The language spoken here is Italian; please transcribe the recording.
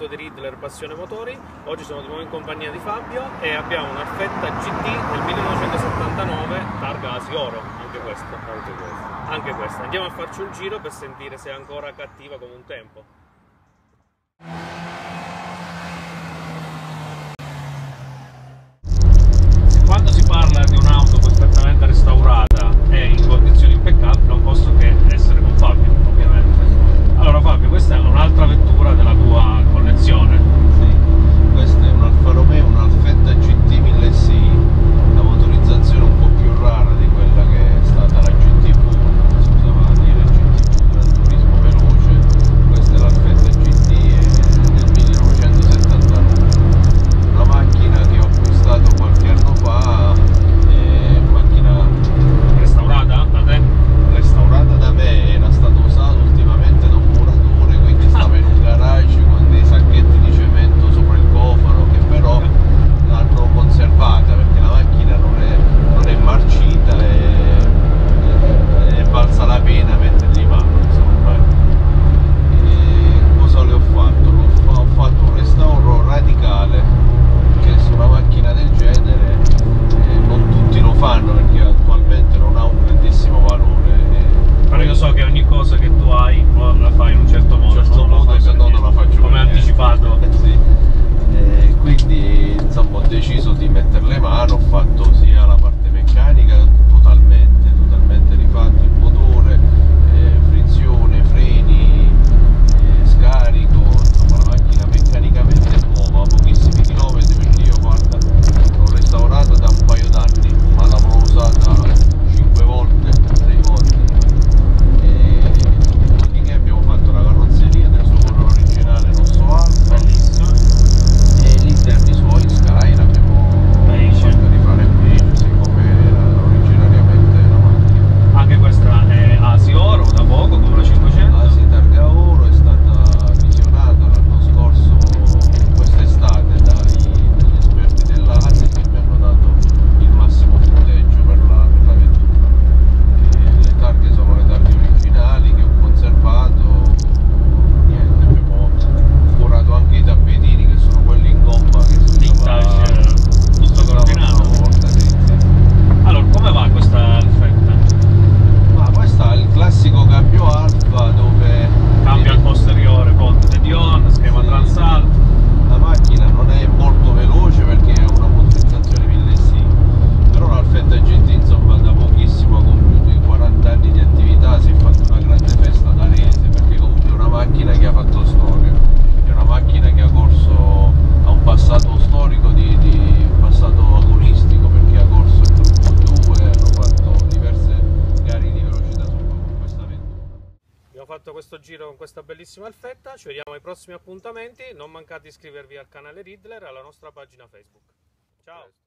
appuntamento di Riddler Passione Motori. Oggi sono di nuovo in compagnia di Fabio e abbiamo un Alfetta GT del 1979 targa Asioro, anche questa. Andiamo a farci un giro per sentire se è ancora cattiva come un tempo. Quando si parla di un'auto perfettamente restaurata e in condizioni impeccabili non posso che essere con Fabio, ovviamente. Allora Fabio, questa è un'altra vettura della tua collezione. Sì, questa è un Alfa Romeo, un Alfetta GT 1006, una motorizzazione un po' più rara di quella che è stata la GTV, si usava dire GTV, Gran Turismo Veloce. Questa è l'Alfetta GT del 1979, una macchina che ho acquistato qualche anno fa, macchina Restaurata da te? Restaurata da me, era stata usata ultimamente da un muratore, quindi stava in un garage con dei sacchetti di cemento sopra il cofano, che però l'hanno conservata perché la macchina non è marcita e è valsa la pena mettergli in mano, insomma. E cosa le ho fatto? Ho fatto un restauro radicale, che su una macchina del genere non tutti lo fanno perché attualmente non ha un grandissimo valore. Però io so che ogni cosa che tu hai la fai in un certo modo, se no non la faccio come anticipato. sì. Quindi insomma ho deciso di metterle mano, ho fatto sia la parte meccanica totalmente rifatto, il motore, frizione, freni, scarico, insomma la macchina meccanicamente nuova, pochissimi chilometri perché io guarda l'ho restaurata da un paio d'anni, ma l'avrò usata 5 volte, 6 volte. Dopodiché abbiamo fatto la carrozzeria del suo colore originale rosso alfa, Bellissimo. e gli interni suoi Sky l'abbiamo fatto rifare invece, sì, come era originariamente la macchina. Anche questa è Asioro da poco, come la 500. La sì, targa oro, è stata visionata l'anno scorso, quest'estate, dagli esperti dell'ASI che mi hanno dato il massimo punteggio per la vettura. Le targhe sono le targhe originali che ho conservato, niente, abbiamo curato anche i tappetini che sono quelli in gomma che si usava tutto coordinato. una volta, sì. Allora, come va questa Alfetta? Ma questo è il classico cambio alfa dove Cambia al posteriore, ponte de Dion, schema Sì. transalto. la macchina non è molto veloce perché è una motorizzazione 1006, però l'Alfetta GT insomma da pochissimo ha compiuto i 40 anni di attività, si è fatta una grande festa ad Arese perché comunque è una macchina che ha fatto storia, è una macchina che ha corso, ha un passato storico di passato agonistico perché ha corso il gruppo 2, hanno fatto diverse gare di velocità con questa vettura. Abbiamo fatto questo giro con questa bellissima Alfetta, ci vediamo ai prossimi appuntamenti, non mancate di iscrivervi al canale Riddler e alla nostra pagina Facebook. Ciao!